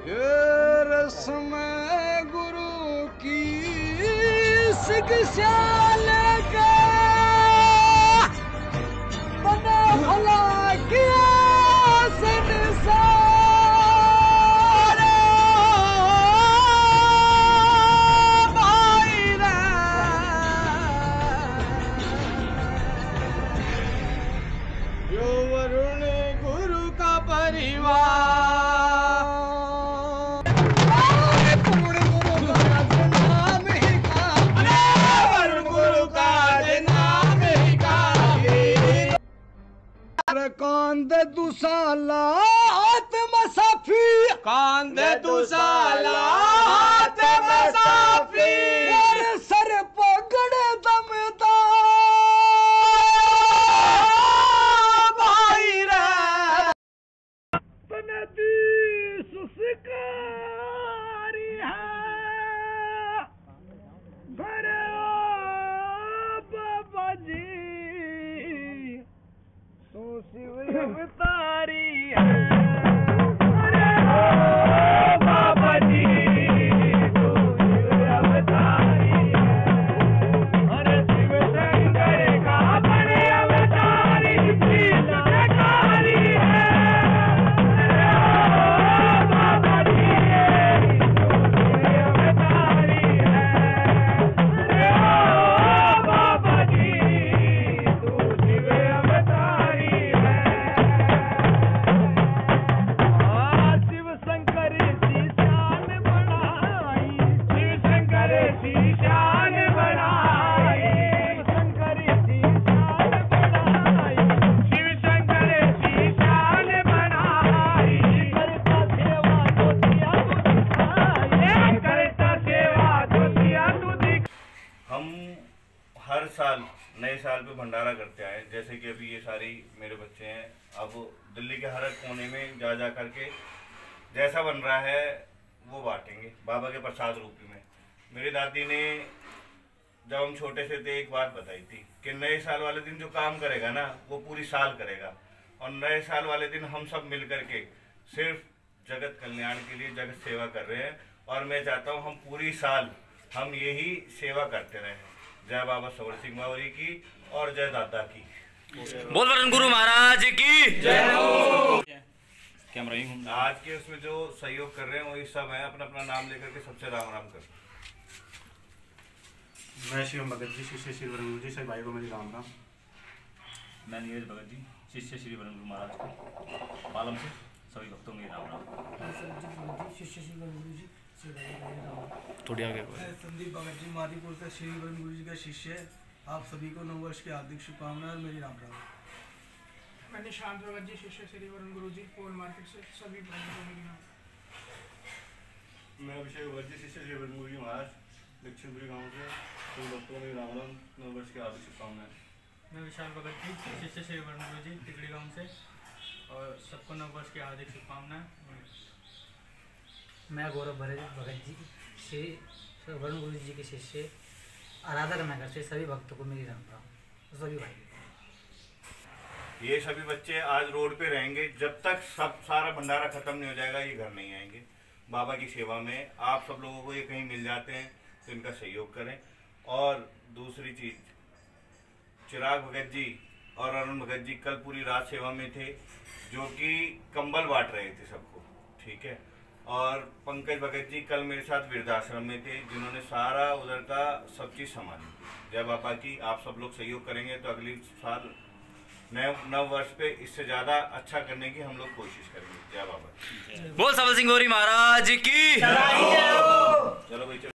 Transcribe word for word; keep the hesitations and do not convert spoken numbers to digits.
ये रस्म गुरु की शिक्षा लेके बना भला किया संसार भाई रे यो वरुण गुरु का परिवार कांदे दुसाला आत्मा साफी कांदे दुसाला आत्मा साफी सर पगड़े दमदा भाई रे तनदी सुसकारी है घर बाबा जी तू शिव अवतारी है अरे ओ बाबा जी तू शिव अवतारी है अरे शिव शंकर का बड़े अवतारी शिवकारी है अरे ओ बाबा जी तू शिव अवतारी है अरे ओ बाबा जी तू शिव अवतारी शान बढ़ाई शंकर की शान बढ़ाई शिव शंकर की शान बढ़ाई करता सेवा तो दिया तू दिखाई करता सेवा तो दिया तू दिख। हम हर साल नए साल पे भंडारा करते आए, जैसे कि अभी ये सारी मेरे बच्चे हैं। अब दिल्ली के हर कोने में जा जा करके जैसा बन रहा है वो बांटेंगे बाबा के प्रसाद रूप में। मेरी दादी ने जब हम छोटे से थे एक बात बताई थी कि नए साल वाले दिन जो काम करेगा ना वो पूरी साल करेगा, और नए साल वाले दिन हम सब मिल करके सिर्फ जगत कल्याण के लिए जगत सेवा कर रहे हैं। और मैं चाहता हूँ हम पूरी साल हम यही सेवा करते रहें। जय बाबा सवर सिंह बावरी की और जय दादा की। बोल वरुण गुरु महाराज की जय हो। आज के उसमें जो सहयोग कर रहे हैं वही सब है, अपना अपना नाम लेकर के सबसे राम राम कर। मैं शिवम भगत जी शिष्य श्री वरुण गुरु जी सभी भाई को मेरी राम राम। मैं नीरज भगत जी शिष्य श्री वरुण गुरु महाराज को पालम से सभी भक्तों में राम राम। शिष्य श्री वरुण गुरु जी थोड़ी आगे संदीप भगत जी मारीपुर से श्री वरुण गुरु जी का शिष्य है। आप सभी को नव वर्ष की हार्दिक शुभकामनाएं और मेरी राम राम। मैं निशांत भगत जी शिष्य श्री वरुण गुरु जी पोल मार्केट से सभी भाइयों को मेरी राम। मैं अभिषेक भगत जी शिष्य श्री वरुण गुरु जी महाराज दक्षिणपुरी गाँव से सभी भक्तों में राम राम नव वर्ष की हार्दिक शुभकामनाएं। मैं विशाल भगत जी शिष्य श्री वरुण गुरु जी टिकड़ी गाँव से और सबको नव वर्ष की हार्दिक शुभकामनाएं। मैं गौरव भगत जी श्री वरुण गुरु जी के शिष्य आराधना नगर से सभी भक्तों को मेरी राम राम। सभी भाई ये सभी बच्चे आज रोड पे रहेंगे जब तक सब सारा भंडारा खत्म नहीं हो जाएगा, ये घर नहीं आएंगे। बाबा की सेवा में आप सब लोगों को ये कहीं मिल जाते हैं तो इनका सहयोग करें। और दूसरी चीज, चिराग भगत जी और अरुण भगत जी कल पूरी रात सेवा में थे, जो कि कंबल बांट रहे थे सबको, ठीक है। और पंकज भगत जी कल मेरे साथ वृद्धाश्रम में थे, जिन्होंने सारा उधर का सब चीज संभाली। जय बाबा की। आप सब लोग सहयोग करेंगे तो अगली साल नए नव वर्ष पे इससे ज्यादा अच्छा करने की हम लोग कोशिश करेंगे। जय बाबा। बोल सवर सिंह गौरी महाराज की चलो भाई चलो।